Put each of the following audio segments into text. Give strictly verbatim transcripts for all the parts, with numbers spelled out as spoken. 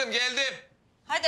kızım, geldim. Hadi.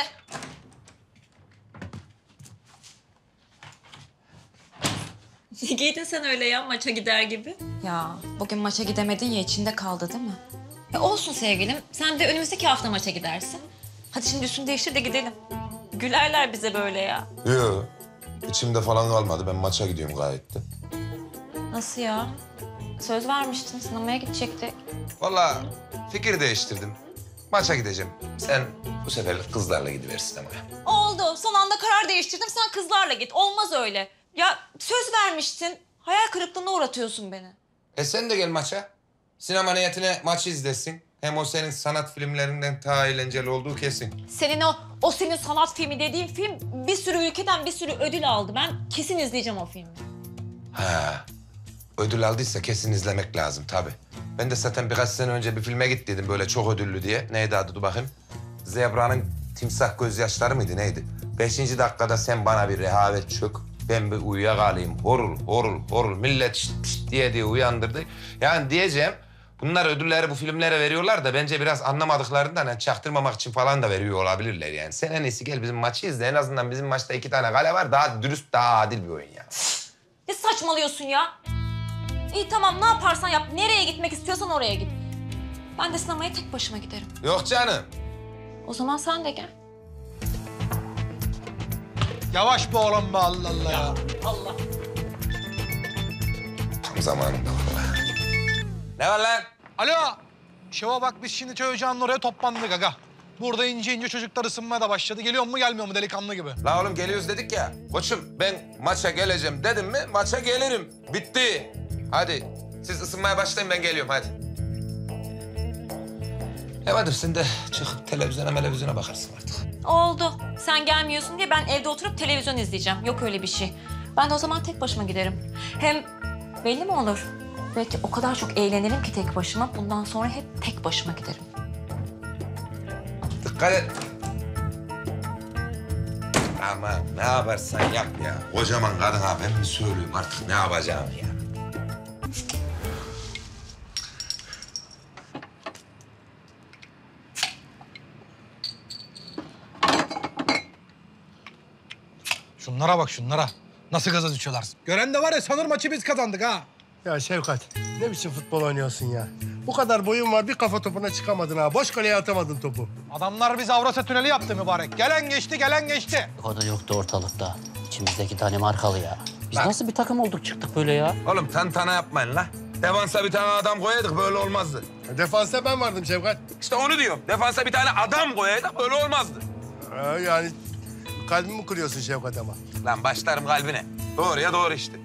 Ne giydin sen öyle ya maça gider gibi? Ya bugün maça gidemedin ya içinde kaldı değil mi? E olsun sevgilim. Sen de önümüzdeki hafta maça gidersin. Hadi şimdi üstünü değiştir de gidelim. Gülerler bize böyle ya. Yok. İçimde falan kalmadı. Ben maça gidiyorum gayet de. Nasıl ya? Söz vermiştin sinemaya gidecektik. Vallahi fikir değiştirdim. Maça gideceğim. Sen bu seferlik kızlarla gidiver sinemaya. Oldu. Son anda karar değiştirdim. Sen kızlarla git. Olmaz öyle. Ya söz vermiştin. Hayal kırıklığına uğratıyorsun beni. E sen de gel maça. Sinema niyetine maçı izlesin. Hem o senin sanat filmlerinden daha eğlenceli olduğu kesin. Senin o, o senin sanat filmi dediğin film bir sürü ülkeden bir sürü ödül aldı. Ben kesin izleyeceğim o filmi. Ha. Ödül aldıysa kesin izlemek lazım tabii. Ben de zaten birkaç sene önce bir filme gittiydim böyle çok ödüllü diye. Neydi adı dur bakayım. Zebra'nın timsah gözyaşları mıydı neydi? Beşinci dakikada sen bana bir rehavet çök. Ben bir uyuyakalayım. Horul, horul, horul. Millet şşt pşt diye diye uyandırdı. Yani diyeceğim bunlar ödülleri bu filmlere veriyorlar da bence biraz anlamadıklarından yani çaktırmamak için falan da veriyor olabilirler yani. Sen en iyisi gel bizim maçı izle. En azından bizim maçta iki tane kale var. Daha dürüst, daha adil bir oyun yani. Ne saçmalıyorsun ya? İyi tamam ne yaparsan yap. Nereye gitmek istiyorsan oraya git. Ben de sinemaya tek başıma giderim. Yok canım. O zaman sen de gel. Yavaş be oğlum be Allah Allah ya. Allah. Tam zamanında vallahi. Ne var lan? Alo. Şeva bak biz şimdi çay ocağının oraya toplandık aga. Burada ince ince çocuklar ısınmaya da başladı. Geliyor mu gelmiyor mu delikanlı gibi? La oğlum geliyoruz dedik ya. Koçum ben maça geleceğim dedim mi maça gelirim. Bitti. Hadi siz ısınmaya başlayın ben geliyorum hadi. E hadi sen de çık televizyona televizyona bakarsın artık. Oldu. Sen gelmiyorsun diye ben evde oturup televizyon izleyeceğim. Yok öyle bir şey. Ben de o zaman tek başıma giderim. Hem belli mi olur? Belki o kadar çok eğlenirim ki tek başıma. Bundan sonra hep tek başıma giderim. Dikkat et. Ama ne yaparsan yap ya. Kocaman kadın ha ben mi söylüyorum artık ne yapacağım ya. Şunlara bak şunlara. Nasıl gaza düşüyorlar. Gören de var ya sanır maçı biz kazandık ha. Ya Şevkat, ne biçim futbol oynuyorsun ya? Bu kadar boyun var, bir kafa topuna çıkamadın ha. Boş kaleye atamadın topu. Adamlar biz Avrasya Tüneli yaptı mübarek. Gelen geçti, gelen geçti. O da yoktu ortalıkta. İçimizdeki tane markalı ya. Biz nasıl bir takım olduk çıktık böyle ya? Oğlum tantana yapmayın la. Defansa bir tane adam koyaydık böyle olmazdı. Defansta ben vardım Şevkat. İşte onu diyorum. Defansa bir tane adam koyaydık böyle olmazdı. Ha, yani kalbimi kırıyorsun Şevkat ama. Lan başlarım kalbine. Doğru ya doğru işte.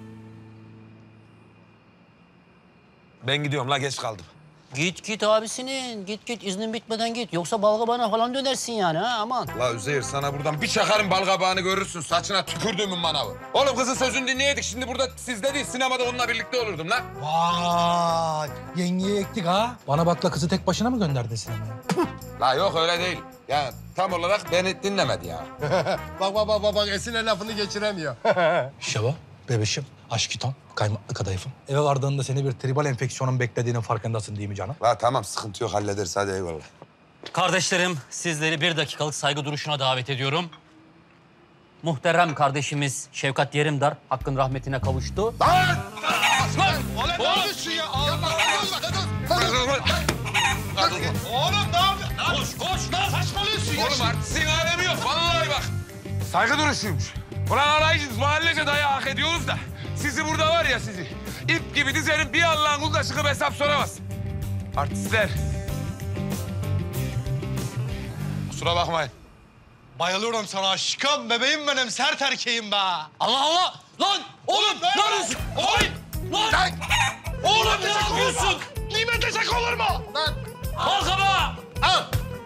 Ben gidiyorum la geç kaldım. Git git abisinin. Git git iznin bitmeden git. Yoksa balgabana falan dönersin yani ha aman. La Üzeyir sana buradan bir çakarım balgabağını görürsün. Saçına tükürdüğümün manavı. Oğlum kızın sözünü dinleyeydik. Şimdi burada sizde değil sinemada onunla birlikte olurdum lan. Vay. Yengeye ektik ha. Bana bakla kızı tek başına mı gönderdin sinemaya? La yok öyle değil. Ya tam olarak beni dinlemedi ya. Bak bak bak bak, bak Esin'e lafını geçiremiyor. Şeva, bebeşim, aşkitom, kaymaklı kadayıfım. Eve vardığında seni bir tribal enfeksiyonun beklediğinin farkındasın değil mi canım? La tamam sıkıntı yok hallederiz hadi eyvallah. Kardeşlerim sizleri bir dakikalık saygı duruşuna davet ediyorum. Muhterem kardeşimiz Şevkat Yerimdar hakkın rahmetine kavuştu. Lan! Lan! Oğlum ne yapıyorsun ya? Allah Oğlum ne yapıyorsun? Koş koş lan saçmalıyorsun ya. Oğlum artistin alemi yok vallahi bak. Saygı duruşuymuş. Ulan arayacağız mahallece dayağı hak ediyoruz da. Sizi burada var ya sizi. İp gibi dizerim bir Allah'ın kulu da çıkıp hesap soramaz. Artistler. Kusura bakmayın. Bayılıyorum sana aşkım, bebeğim benim, sert erkeğim be. Allah Allah! Lan! Oğlum ne yapıyorsun? Oy! Lan! Lan! Oğlum ne yapıyorsun? Nimet desek olur mu? Lan! Balgaba! Al!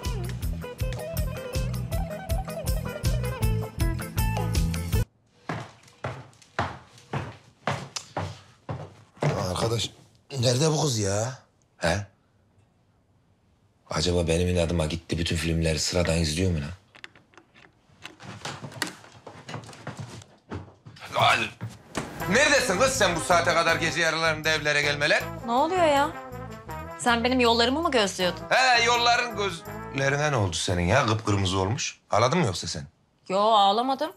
Arkadaş, nerede bu kız ya? He? Acaba benim inadıma gitti bütün filmleri sıradan izliyor mu lan? Lan! Neredesin kız sen bu saate kadar gece yarılarında evlere gelmeler? Ne oluyor ya? Sen benim yollarımı mı gözlüyordun? He yolların göz... Gözlerine ne oldu senin ya? Kıpkırmızı olmuş. Ağladın mı yoksa sen? Yo ağlamadım.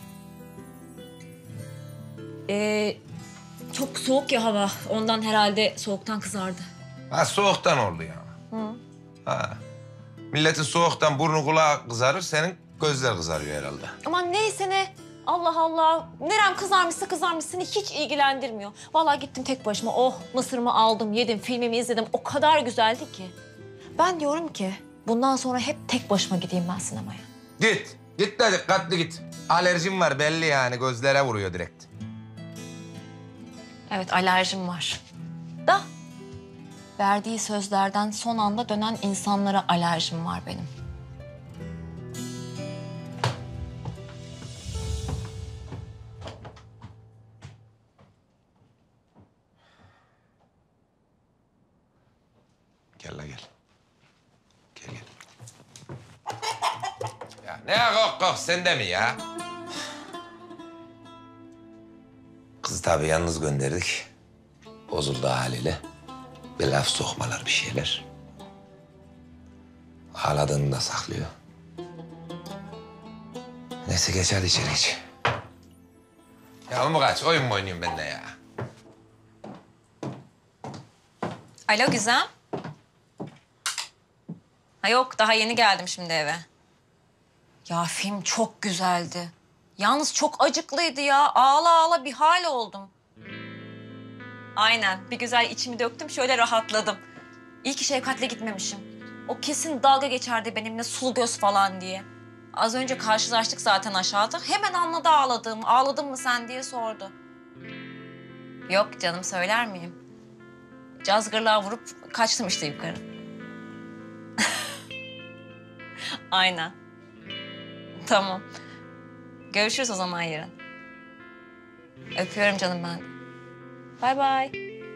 Ee, çok soğuk ya hava. Ondan herhalde soğuktan kızardı. Ha soğuktan oldu ya. Hı. Ha. Milletin soğuktan burnu kulağı kızarır, senin gözler kızarıyor herhalde. Aman neyse ne. Allah Allah. Nerem kızarmışsa kızarmış, seni hiç ilgilendirmiyor. Vallahi gittim tek başıma. Oh mısırımı aldım, yedim, filmimi izledim. O kadar güzeldi ki. Ben diyorum ki bundan sonra hep tek başıma gideyim ben sinemaya. Git. Git de dikkatli git. Alerjim var belli yani. Gözlere vuruyor direkt. Evet alerjim var. Da verdiği sözlerden son anda dönen insanlara alerjim var benim. Gel la gel. Gel gel. Ya ne kalk kalk sen de mi ya? Kızı tabii yalnız gönderdik. Bozuldu haliyle. Bir laf sokmalar bir şeyler. Ağladığını da saklıyor. Neyse geç hadi içeri geç. Ya mı kaç? Oyun mu oynuyorum ben de ya? Alo Güzem. Ha yok daha yeni geldim şimdi eve. Ya film çok güzeldi. Yalnız çok acıklıydı ya. Ağla ağla bir hal oldum. Aynen. Bir güzel içimi döktüm. Şöyle rahatladım. İyi ki Şevkat'le gitmemişim. O kesin dalga geçerdi benimle sulu göz falan diye. Az önce karşılaştık zaten aşağıda. Hemen anladı ağladığımı. Ağladın mı sen diye sordu. Yok canım söyler miyim? Cazgırlığa vurup kaçtım işte yukarı. Aynen. Tamam. Görüşürüz o zaman yarın. Öpüyorum canım ben. Bay bay.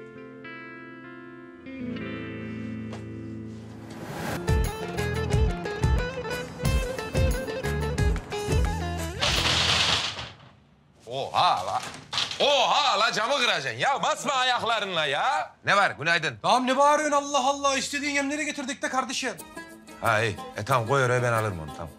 Oha la. Oha la camı kıracaksın ya. Basma ayaklarınla ya. Ne var günaydın. Tamam ne bağırıyorsun Allah Allah. İstediğin yemleri getirdik de kardeşim. Ha iyi. E tamam koy oraya ben alırım onu tamam.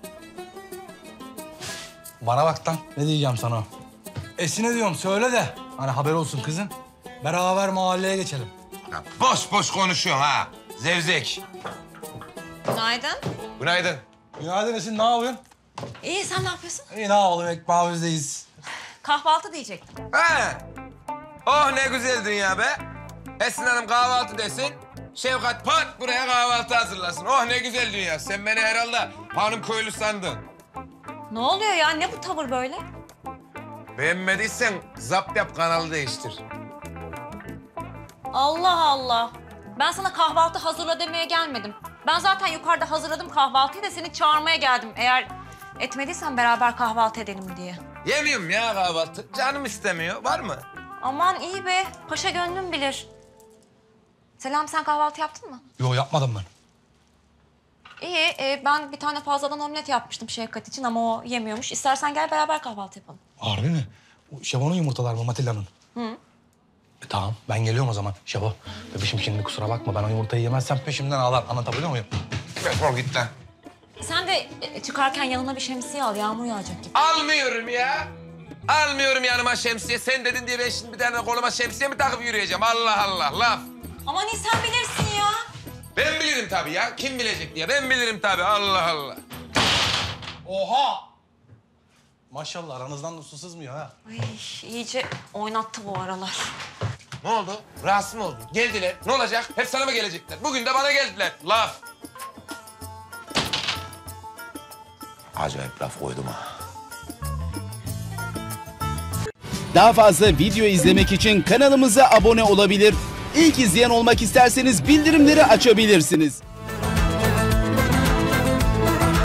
Bana bak lan. Ne diyeceğim sana? Esin'e diyorum söyle de. Hani haber olsun kızın. Beraber mahalleye geçelim. Ya boş boş konuşuyorsun ha. Zevzek. Günaydın. Günaydın. Günaydın Esin ne yapıyorsun? İyi sen ne yapıyorsun? İyi ne yapalım ekmeğimizdeyiz. Kahvaltı diyecektim. Ha. Oh ne güzel dünya be. Esin Hanım kahvaltı desin. Şevkat pat buraya kahvaltı hazırlasın. Oh ne güzel dünya. Sen beni herhalde hanım köylü sandın. Ne oluyor ya? Ne bu tavır böyle? Beğenmediysen zapt yap kanalı değiştir. Allah Allah. Ben sana kahvaltı hazırla demeye gelmedim. Ben zaten yukarıda hazırladım kahvaltıyı da seni çağırmaya geldim. Eğer etmediysen beraber kahvaltı edelim diye. Yemiyorum ya kahvaltı. Canım istemiyor. Var mı? Aman iyi be. Paşa gönlüm bilir. Selam sen kahvaltı yaptın mı? Yok yapmadım ben. İyi. E, ben bir tane fazladan omlet yapmıştım Şevkat için ama o yemiyormuş. İstersen gel beraber kahvaltı yapalım. Harbi mi? O Şebo'nun yumurtalar mı Matilda'nın? Hı. E, tamam ben geliyorum o zaman Şebo. Bebişim şimdi kusura bakma ben o yumurtayı yemezsem peşimden ağlar. Anlatabiliyor muyum? Defol git lan. Sen de e, çıkarken yanına bir şemsiye al. Yağmur yağacak gibi. Almıyorum ya. Almıyorum yanıma şemsiye. Sen dedin diye ben şimdi bir tane koluma şemsiye mi takıp yürüyeceğim? Allah Allah laf. Aman iyi sen bilirsin ya. Ben bilirim tabii ya. Kim bilecek diye. Ben bilirim tabii. Allah Allah. Oha! Maşallah aranızdan da su sızmıyor ha. Ay iyice oynattı bu aralar. Ne oldu? Rahatsız mı oldun? Geldiler. Ne olacak? Hep sana mı gelecekler? Bugün de bana geldiler. Laf. Acayip laf koydum ha. Daha fazla video izlemek için kanalımıza abone olabilir. İlk izleyen olmak isterseniz bildirimleri açabilirsiniz.